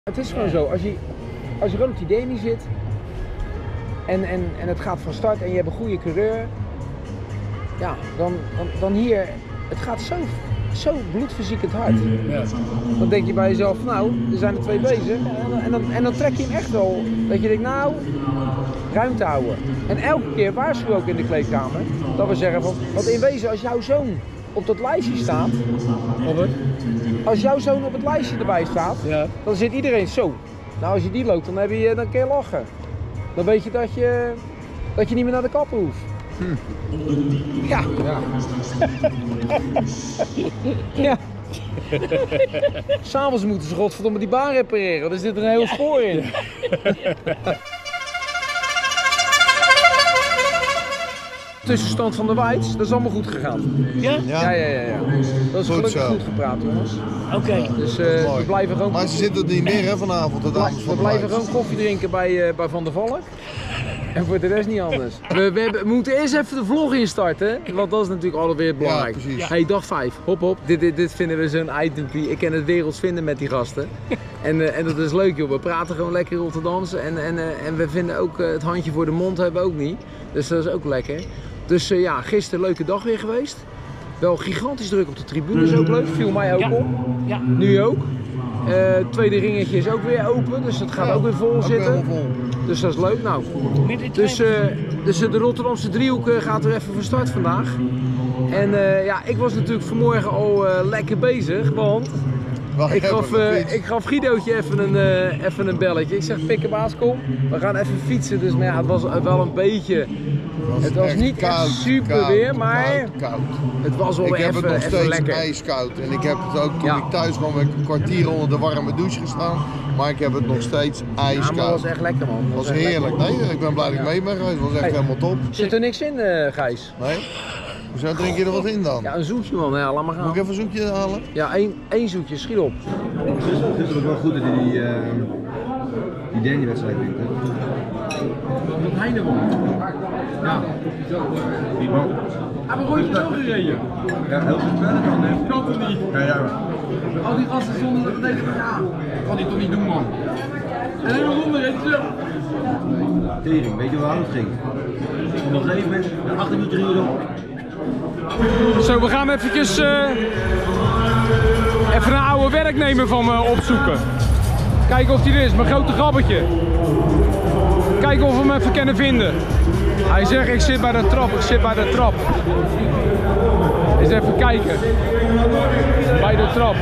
Het is gewoon zo, als je gewoon op die demi zit en het gaat van start en je hebt een goede coureur, ja, dan hier, het gaat zo bloedverziekend hard. Ja. Dan denk je bij jezelf, nou, er zijn er 2 bezig en dan trek je hem echt wel, dat je denkt, nou, ruimte houden. En elke keer waarschuwen we ook in de kleedkamer, dat we zeggen van, want in wezen als jouw zoon op dat lijstje staat, als jouw zoon op het lijstje erbij staat, ja, dan zit iedereen zo. Nou, als je die loopt, dan kun je lachen. Dan weet je dat je niet meer naar de kapper hoeft. Ja. Ja. S'avonds moeten ze godverdomme die baan repareren, want er zit een heel spoor in. Tussenstand van de Weitz, dat is allemaal goed gegaan. Ja? Ja. Dat is gelukkig goed gepraat, jongens. Oké. Dus we blijven gewoon... Maar ze zitten er niet meer hè, vanavond, de dames van We blijven gewoon koffie drinken bij Van der Valk. En voor de rest niet anders. We moeten eerst even de vlog instarten, want dat is natuurlijk alweer belangrijk. Ja, precies. Hey, dag 5, hop. Dit vinden we zo'n itempie. Ik ken het werelds vinden met die gasten. En dat is leuk joh, we praten gewoon lekker Rotterdamse en we vinden ook het handje voor de mond hebben we ook niet. Dus dat is ook lekker. Dus ja, gisteren leuke dag weer geweest. Wel gigantisch druk op de tribune, is ook leuk. Viel mij ook op. Ja. Nu ook. Tweede ringetje is ook weer open, dus het gaat ook weer vol zitten. Dus dat is leuk. Nou, dus de Rotterdamse driehoek gaat er even van start vandaag. En ja, ik was natuurlijk vanmorgen al lekker bezig, want ik gaf Guidootje even een belletje. Ik zeg, pikkenbaas kom, we gaan even fietsen. Dus maar ja, het was wel een beetje... Het was niet echt super weer, maar het was wel even lekker. Ik heb het nog steeds ijskoud en ik heb het ook toen ik thuis kwam een kwartier onder de warme douche gestaan. Maar ik heb het nog steeds ijskoud. Ja, maar het was echt lekker man. Het was heerlijk. Nee, ik ben blij dat ik mee ben geweest. Het was echt helemaal top. Zit er niks in, Gijs? Nee? Hoezo drink je er wat in dan? Ja, een zoetje man. Ja, laat maar gaan. Moet ik even een zoetje halen? Ja, één zoetje. Schiet op. Het is ook wel goed dat hij die Danny-wedstrijd wint. Wat Heine won. Ja. Die man. Hij heeft een rondje zo gereden. Ja, heel goed verder dan hè. Kan toch niet? Ja. Al die gasten zonder dat denken van ja, kan hij toch niet doen man. En helemaal ronde reed zo. Tering, weet je hoe oud het ging? Op een gegeven moment, 8 minuten ging erop. Zo, we gaan eventjes even een oude werknemer van me opzoeken. Kijken of hij er is, mijn grote gabbetje. Kijken of we hem even kunnen vinden. Hij zegt, ik zit bij de trap. Eens even kijken. Bij de trap.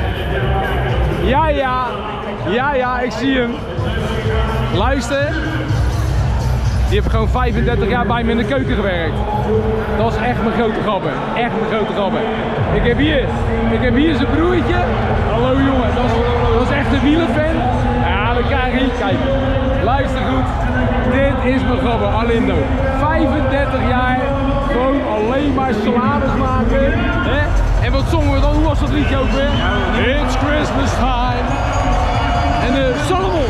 Ja, ik zie hem. Luister. Die heeft gewoon 35 jaar bij me in de keuken gewerkt. Dat is echt mijn grote gabber. Echt mijn grote gabber. Ik heb hier zijn broertje. Hallo jongen, dat is echt een wielerfan. Ja, dan krijg je. Kijk, luister goed. Dit is mijn gabber, Alindo. 35 jaar, gewoon alleen maar salades maken. Hè? En wat zongen we dan? Hoe was dat liedje ook weer? It's Christmas time. En Solomon.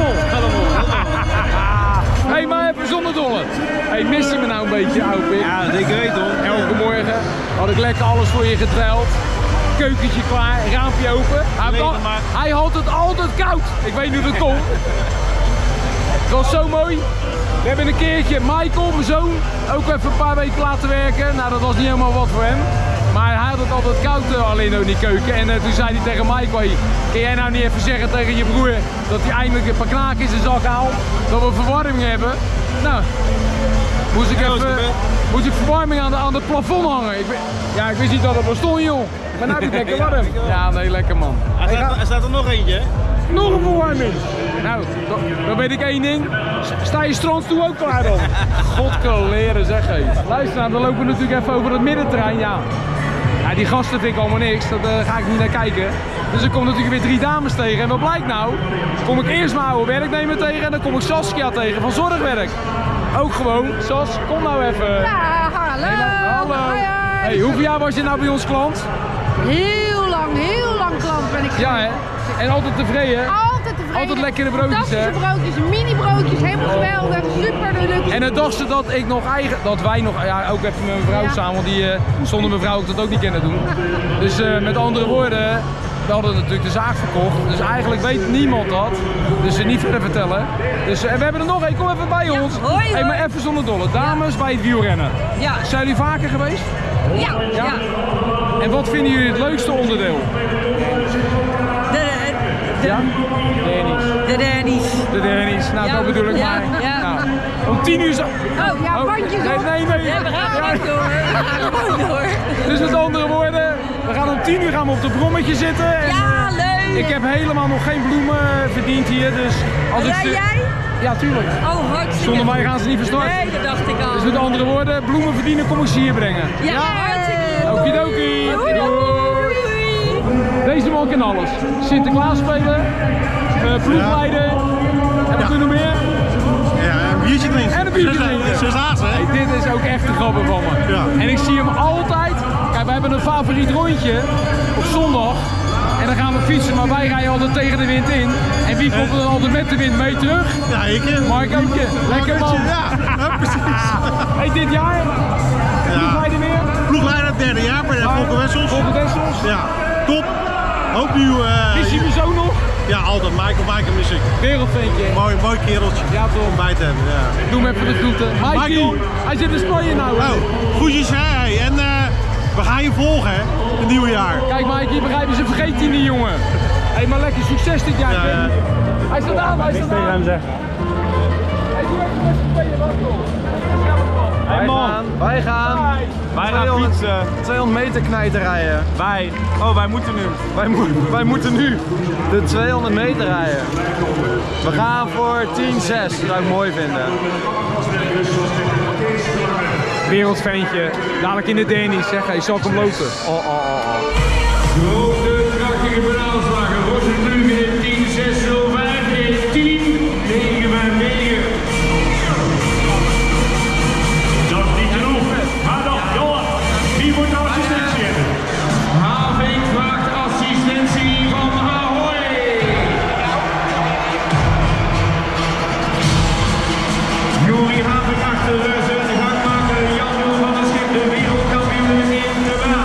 Hé, maar even zonder dolle. Hey, mis je me nou een beetje, oud Pik? Ja, zeker weten hoor. Elke morgen had ik lekker alles voor je getwijld. Keukentje klaar, raampje open. Hij had het altijd koud. Ik weet niet hoe dat komt. Het was zo mooi. We hebben een keertje Michael, mijn zoon, ook even een paar weken laten werken. Nou, dat was niet helemaal wat voor hem. Maar hij had het altijd koud alleen in die keuken. En toen zei hij tegen Michael, hey, kun jij nou niet even zeggen tegen je broer dat hij eindelijk een paar knaken in zijn zak haalt, dat we verwarming hebben. Nou, moest ik verwarming aan het plafond hangen. Ik wist niet dat het bestond joh. Maar nou heb ik lekker warm. Ja, nee, lekker man. Er staat er nog eentje hè? Nog een verwarming. Nou, dan weet ik één ding. Sta je strands toe ook klaar dan? Godkeleren zeg hé. Luister nou, dan lopen we natuurlijk even over het middenterrein. Ja, die gasten vind ik allemaal niks. Daar ga ik niet naar kijken. Dus er komen natuurlijk weer 3 dames tegen. En wat blijkt nou? Kom ik eerst mijn oude werknemer tegen en dan kom ik Saskia tegen van Zorgwerk. Ook gewoon. Sas, kom nou even. Ja, hallo. Hallo. Hey, hoeveel jaar was je nou bij ons klant? Heel lang klant ben ik. Ja hè? En altijd tevreden? Altijd tevreden. Altijd lekkere broodjes hè? Broodjes, mini broodjes, helemaal geweldig, super deluxe. En dan dacht ze dat wij nog, ja ook even met mijn vrouw samen, want zonder mijn vrouw ook dat ook niet kunnen doen. Dus met andere woorden, we hadden natuurlijk de zaak verkocht, dus eigenlijk weet niemand dat. Dus ze niet verder vertellen. Dus, en we hebben er nog één, kom even bij ons. Hoi, Hey, maar even zonder dolle. Dames bij het wielrennen. Ja. Zijn jullie vaker geweest? Ja. Ja. En wat vinden jullie het leukste onderdeel? De Denny's. De Denny's, nou Ja, dat bedoel ik ja, maar. ja. Nou, om 10 uur zo... Oh, ja, bandjes op. Nee. Ja, we gaan gewoon door. We gaan gewoon door. Dus met andere woorden, we gaan om 10 uur gaan we op de brommetje zitten. En, Ja, leuk. ik heb helemaal nog geen bloemen verdiend hier, dus... Als Rij ik jij? Ja, tuurlijk. Oh, hartstikke. Zonder mij gaan ze niet verstarten. Nee, dat dacht ik al. Dus met andere woorden, bloemen verdienen, kom ik ze hier brengen. Ja, hartstikke. Okidoki. Doei, doei. Deze man kan alles. Sinterklaas spelen, ploegleiden, en wat doen we nog meer? Ja, een biertje drinken. En een biertje drinken. Zesdaagse, hè? Hey, dit is ook echt een grappig van me. Ja. En ik zie hem altijd. Kijk, wij hebben een favoriet rondje op zondag. En dan gaan we fietsen, maar wij rijden altijd tegen de wind in. En wie komt er dan altijd met de wind mee terug? Ja, ik. Mark Ootje. Lekker man. Ja, precies. Hey, dit jaar? Ploegleider meer? Ploegleider, derde jaar bij de Volker Wessels. Volker Wessels. Ja, top. Hoop nieuw. Is je me zo nog? Ja, altijd. Michael mis ik. Wereldventje. Mooi kereltje. Ja, toch. Om bij te hebben. Ja. Doe hem even de groeten. Michael. Hij zit in Spanje nou. Oh, goedjes hè. En we gaan je volgen hè, het nieuwe jaar. Kijk Mikey, begrijp je, ze vergeet die niet jongen. Hé, maar lekker succes dit jaar. Ja. Hij staat aan, hij staat aan. hem zeggen. Hey, doe even met z'n tweeën, wacht op. Wij gaan fietsen. 200 meter knijten rijden. Wij moeten nu. Wij moeten nu de 200 meter rijden. We gaan voor 10-6, dat zou ik mooi vinden. Wereldventje, dadelijk in de Denny's, zeg, hij zal ik hem lopen. De krachtige penaalslagen. Rozenbloem in 10-6-0-5 in 10-9-9. Dat is niet genoeg. Maar nog, Johan. Wie moet nou assistentie hebben? Havink vraagt assistentie van Ahoy. Juri Havink achter zijn gangmaker Jan van der Schip, de wereldkampioen in de baan.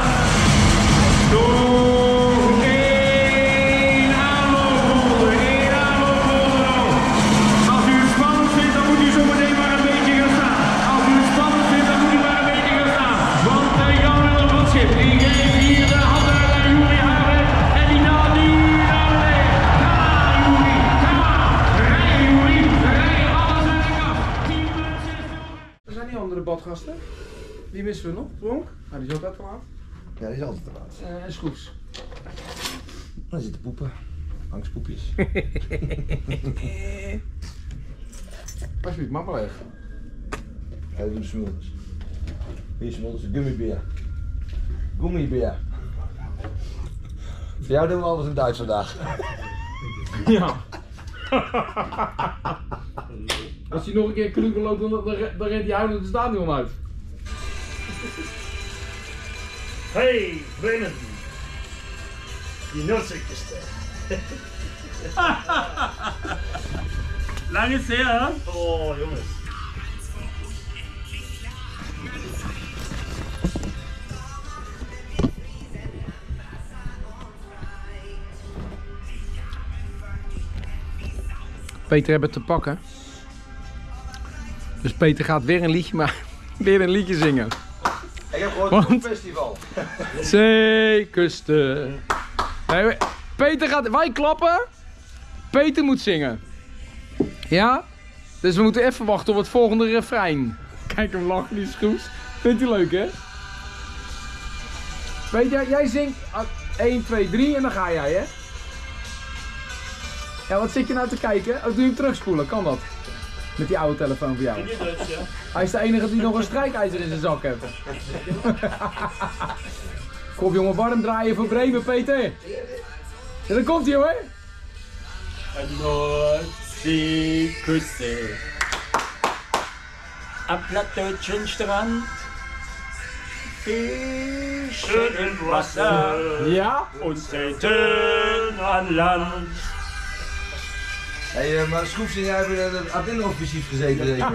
Door één aanloopronde nog. Als u het spannend vindt, dan moet u zo meteen maar een beetje gaan staan. Als u het spannend vindt, dan moet u maar een beetje gaan staan. Want Jan van der Schip, die geeft hier de handen aan Juri Havink. En die naalt nu naar beneden. Ga Juri, ga. Rijden Juri, rijden alles aan de kant. 10.6. Er zijn die andere badgasten. Wie missen we nog? Bronk? Nou, die is ook uit te laat. Ja, die is altijd te laat. En Schroefs. Dan zitten poepen. Angstpoepjes. Alsjeblieft, maak maar even. Hij doet de smulders. Hier smulders, een gummibeer. Gummibeer. Voor jou doen we alles in Duits vandaag. Ja. Als hij nog een keer kloeken loopt, dan rent hij huilend het stadion uit. Hey, Brennan. Die nutsigste. Lang is her, hè? Oh, jongens. Peter hebben te pakken. Dus Peter gaat weer een liedje zingen. Ik heb gewoon een festival. Zeekusten. Nee, Peter gaat, wij klappen. Peter moet zingen. Ja? Dus we moeten even wachten op het volgende refrein. Kijk hem lachen, die Schroefs. Vindt u leuk, hè? Peter, jij zingt 1, 2, 3 en dan ga jij, hè? Ja, wat zit je nou te kijken? Oh, doe je hem terugspoelen, kan dat? Met die oude telefoon van jou. Hij is de enige die nog een strijkijzer in zijn zak heeft. Kom jongen, warm draaien voor Bremen, Peter. Ja, dan komt hij hoor. Noordseeküste. Am plattdeutschen Strand. Fischen im Wasser. Ja? Und selten an Land. Hey, maar Schroefs en jij hebben in het adminoffensief gezeten. In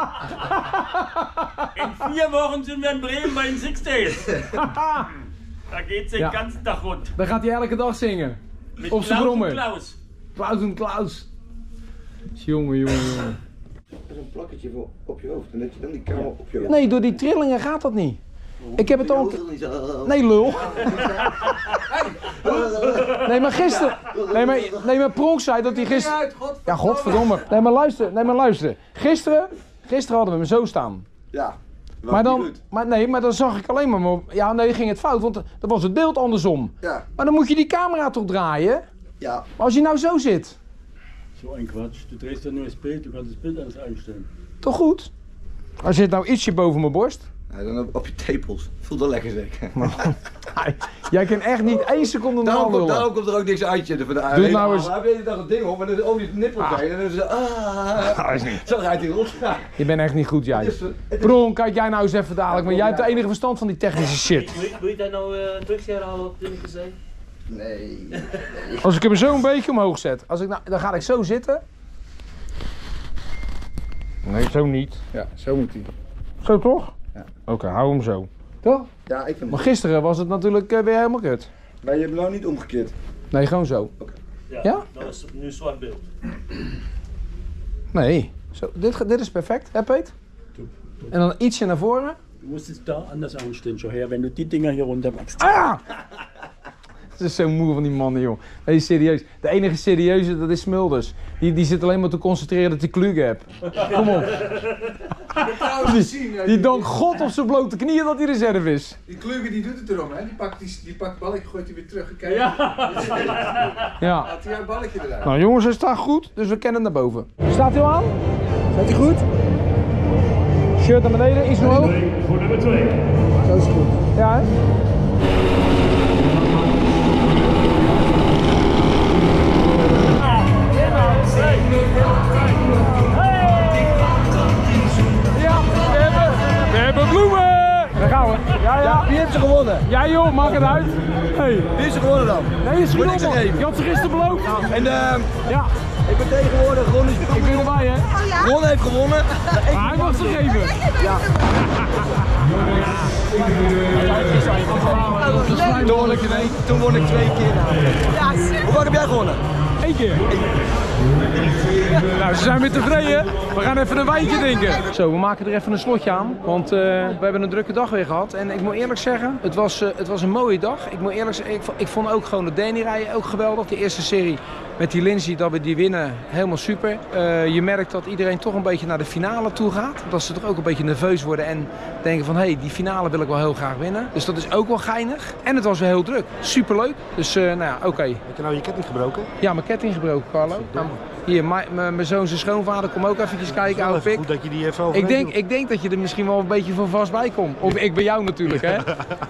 4 Wochen sind wir in Bremen bei den Six Days. Da geht den Ja. ganzen Tag rund. Dan gaat hij elke dag zingen. Mit Op zijn Klaus und brommer. Klaus. Klaus en Klaus. Jongen, jongen, jongen. Dat is een plakketje op je hoofd en dat je dan die kamer op je hoofd. Nee, door die trillingen gaat dat niet. Ik heb het al... Nee, lul. Nee, maar gisteren... Nee, maar Pronk zei dat hij gisteren... Ja, godverdomme. Nee, maar luister. Gisteren hadden we hem zo staan. Ja. Maar dan zag ik alleen maar... Ja, nee, ging het fout, want dan was het beeld andersom. Ja. Maar dan moet je die camera toch draaien? Ja. Maar als je nou zo zit, So ein Quatsch. Du drehst ja nur das Bild, du kannst das Bild alles einstellen. toch goed? Hij zit nou ietsje boven mijn borst. Ja, dan op je tepels. Voelt wel lekker zeker. Jij kan echt niet 1 seconde normaal lullen. Daarom komt er ook niks uit je. Doe het nou eens. Heb je daar een ding op en dan is over je nippel heen en dan is het zo rijdt hij rond. Je bent echt niet goed, jij. Bron, kijk jij nou eens even dadelijk, maar jij hebt de enige verstand van die technische shit. Wil je daar nou terug herhalen wat ik zei? Nee. Als ik hem zo een beetje omhoog zet, dan ga ik zo zitten. Nee, zo niet. Ja, zo moet hij. Zo toch? Ja. Oké, hou hem zo. Toch? Ja, ik vind Maar gisteren was het natuurlijk weer helemaal kut. Maar je hebt nou niet omgekeerd. Nee, gewoon zo. Ja? Dat is nu zwart beeld. Nee. Zo, dit is perfect, hè Peet? En dan ietsje naar voren. Du musst es da anders einstellen, schau her, wenn du die Dinger hier runter machst. Ah! Het is zo moe van die mannen, joh. Nee, serieus. De enige serieuze, dat is Smulders. Die zit alleen maar te concentreren dat hij klugen hebt. Kom op. Die dankt God op zijn blote knieën dat hij reserve is. Die Kluge die doet het erom, hè? Die pakt balletje, gooit hij weer terug. Kijk. Ja. Laat hij jouw balletje eruit. Nou jongens, hij staat goed, dus we kennen naar boven. Staat hij al aan? Staat hij goed? Shirt naar beneden, iets omhoog. Voor nummer 2. Zo is het goed. Ja, hè? We hebben bloemen! Daar gaan we. Ja. Wie heeft ze gewonnen? Ja joh, maak het uit. Hey. Wie is ze gewonnen dan? Nee, is Moet ik goed ze man. geven? Je had ze gisteren beloofd. En ja. Ik ben tegenwoordig Ron is Ik ben erbij hè. Ron heeft gewonnen. Maar hij mag ze geven. Ja. Toen won ik 2 keer. Hoe vaak heb jij gewonnen? 1 keer. Nou, ze zijn weer tevreden. We gaan even een wijntje drinken. Zo, we maken er even een slotje aan. Want we hebben een drukke dag weer gehad. En ik moet eerlijk zeggen, het was een mooie dag. Ik moet eerlijk zeggen, ik vond ook gewoon de Danny-rijden ook geweldig. De eerste serie met die Lindsay, dat we die winnen, helemaal super. Je merkt dat iedereen toch een beetje naar de finale toe gaat. Dat ze toch ook een beetje nerveus worden en denken van, hé, die finale wil ik wel heel graag winnen. Dus dat is ook wel geinig. En het was weer heel druk. Superleuk. Dus nou ja, oké. Heb je nou je ketting gebroken? Ja, mijn ketting gebroken, Carlo. Hier, mijn zoon zijn schoonvader, kom ook eventjes kijken, oude pik. Goed dat je die even overheen doet. Ik denk dat je er misschien wel een beetje van vast bij komt. Of ik bij jou natuurlijk, hè.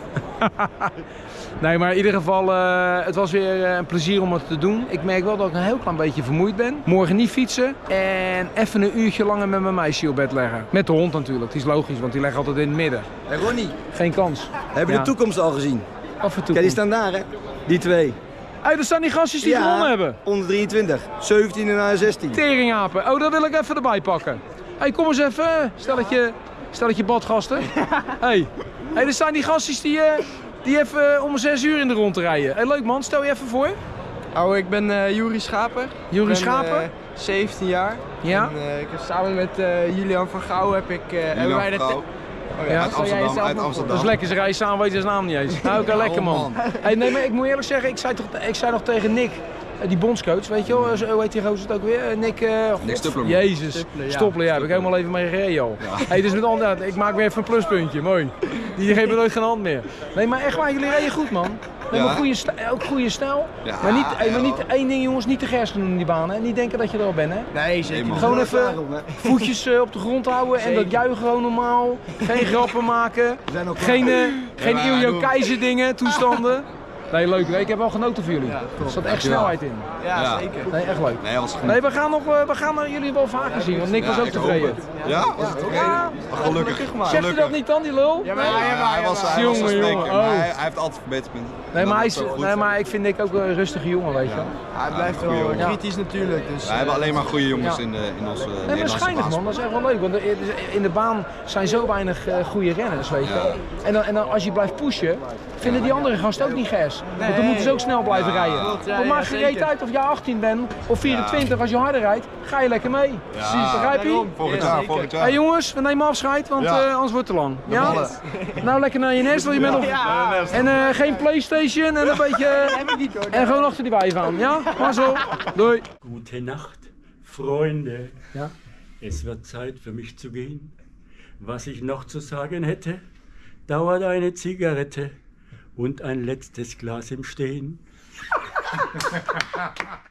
Nee, maar in ieder geval, het was weer een plezier om het te doen. Ik merk wel dat ik een heel klein beetje vermoeid ben. Morgen niet fietsen en even een uurtje langer met mijn meisje op bed leggen. Met de hond natuurlijk, die is logisch, want die legt altijd in het midden. Hey Ronnie, Geen kans. heb je de toekomst al gezien? Wat voor Kijk, die toekomst? staan daar hè? Die 2. Hey, dat zijn die gastjes die gewonnen hebben. Onder 23. 17 en 16. Teringapen. Oh, dat wil ik even erbij pakken. Hey, kom eens even. Stelletje badgasten. Hey, dat zijn die gastjes die even om 6 uur in de rond te rijden. Hey, leuk man, stel je even voor. Oh, ik ben Juri Schaper. Juri Ik ben, Schaper? 17 jaar. Ja? En, ik heb samen met Julian van Gouw heb ik... hebben wij Ja, stel jij jezelf nog voor? Dat is lekker, ze rijden samen, weet je zijn naam niet eens. Nou, oké, lekker man. Hey, nee, maar ik moet eerlijk zeggen, ik zei nog tegen Nick, die bondscoach, weet je wel, hoe heet die gozer het ook weer? Nick Stuppler. Jezus, Stoppler, ja, heb ik helemaal even mee gereden al. Hey, dus met andere, ik maak weer even een pluspuntje, mooi. Die geven nooit geen hand meer. Nee, maar echt waar, jullie rijden goed man. Nee, maar ook goede stijl. Ja, maar niet één ding jongens, niet te gers doen in die baan, hè. Niet denken dat je er al bent, hè. Nee, zeker niet. Gewoon even voetjes op de grond houden en dat juichen gewoon normaal. Geen grappen maken. Geen Iljo Keizer dingen, toestanden. Nee, leuk. Ik heb wel genoten van jullie. Er zat echt snelheid in. Ja, zeker. Nee, echt leuk. Nee, dat was Nee, we gaan jullie wel vaker zien, want Nick was ook tevreden. Ja? Was het oké? Gelukkig maar. Zegt hij dat niet dan, die lul? Ja, maar Hij was Jongen, aan het spreken, jongen, maar oh. hij heeft altijd verbeterpunten. maar ik vind ook een rustige jongen, weet je wel. Hij blijft wel kritisch natuurlijk. Dus, Wij hebben alleen maar goede jongens in onze Nee, maar Nederlandse schijnig man, dat is echt wel leuk. Want in de baan zijn zo weinig goede renners, weet je wel. En dan als je blijft pushen, vinden die andere gasten ook niet ges. Want dan moeten ze ook snel blijven rijden. Het maakt geen reet uit of jij 18 bent of 24, als je harder rijdt, ga je lekker mee. Precies, begrijp je? Volgend jaar. Hey jongens, we nemen afscheid, want anders wordt het te lang. Ja? Nou, lekker naar je nest, want je bent nog... En geen PlayStation en een beetje... En gewoon achter die wijf aan, ja? Maar zo, doei. Gute Nacht, Freunde. Ja? Es wird Zeit für mich zu gehen. Was ich noch zu sagen hätte, dauert eine Zigarette und ein letztes Glas im Stehen.